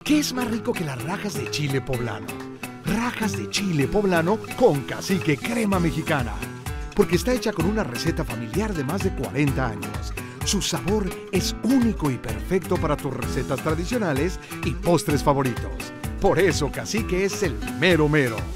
¿Qué es más rico que las rajas de chile poblano? Rajas de chile poblano con Cacique crema mexicana. Porque está hecha con una receta familiar de más de 40 años. Su sabor es único y perfecto para tus recetas tradicionales y postres favoritos. Por eso Cacique es el mero mero.